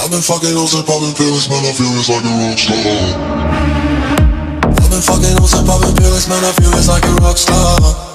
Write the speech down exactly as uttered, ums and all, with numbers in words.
I've been fucking hoes and popping pills, man, I feel it's like a rock star. I've been fucking hoes and popping pills, man, I feel it's like a rock star.